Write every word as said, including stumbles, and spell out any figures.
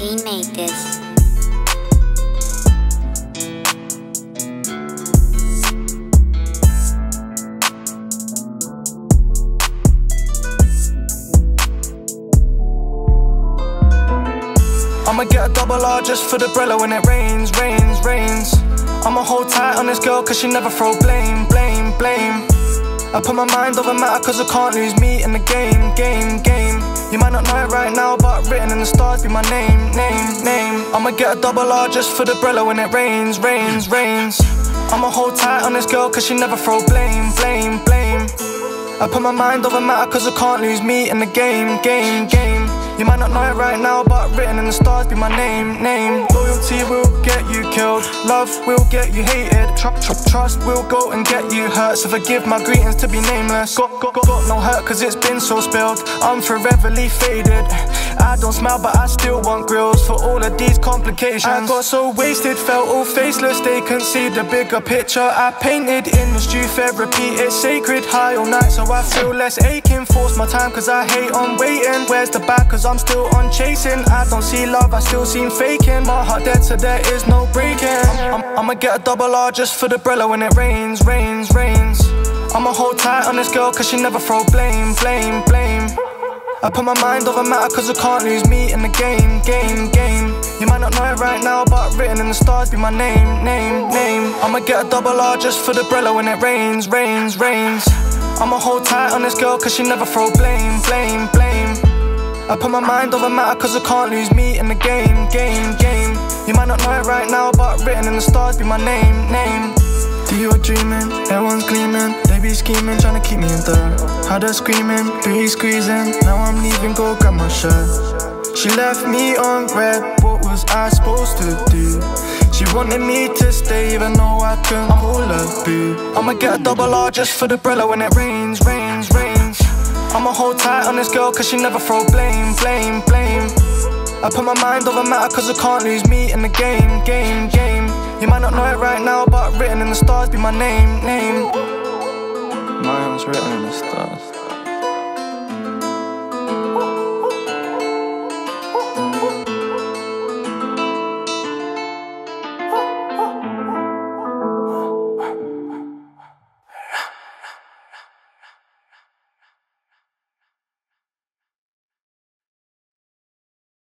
We made this. I'ma get a double R just for the Brella when it rains, rains, rains. I'ma hold tight on this girl cause she never throw blame, blame, blame. I put my mind over matter cause I can't lose me in the game, game, game. You might not know it right now but written in the stars be my name, name, name. I'ma get a double R just for the Brella when it rains, rains, rains. I'ma hold tight on this girl cause she never throw blame, blame, blame. I put my mind over matter cause I can't lose me in the game, game, game. You might not know it right now but written in the stars be my name, name. Loyalty will get you killed, love will get you hated, tr tr trust will go and get you hurt. So forgive my greetings to be nameless. Got, got, got, got no hurt cause it's been so spilled, I'm foreverly faded. I don't smile but I still want grills for all of these complications. I got so wasted, felt all faceless, they couldn't see the bigger picture I painted. In this due therapy, it's sacred, high all night so I feel less aching. Force my time cause I hate on waiting. Where's the back cause I'm still on chasing. I don't see love, I still seem faking. My heart dead so there is no breaking. I'm, I'm, I'ma get a double R just for the Brella when it rains, rains, rains. I'ma hold tight on this girl cause she never throw blame, blame, blame. I put my mind over matter cause I can't lose me in the game, game, game. You might not know it right now but written in the stars be my name, name, name. I'ma get a double R just for the Brella when it rains, rains, rains. I'ma hold tight on this girl cause she never throw blame, blame, blame. I put my mind over matter cause I can't lose me in the game, game, game. You might not know it right now but written in the stars be my name, name. Do you are dreaming, everyone's gleaming. They be scheming, trying to keep me in dirt. Had her screaming, booty squeezing. Now I'm leaving, go grab my shirt. She left me on red, what was I supposed to do? She wanted me to stay even though I couldn't call her boo. I'ma get a double R just for the Brella when it rains, rains, rains. I'ma hold tight on this girl cause she never throw blame, blame, blame. I put my mind over matter cause I can't lose me in the game, game, game. You might not know it right now but written in the stars be my name, name. Mine's written in the stars.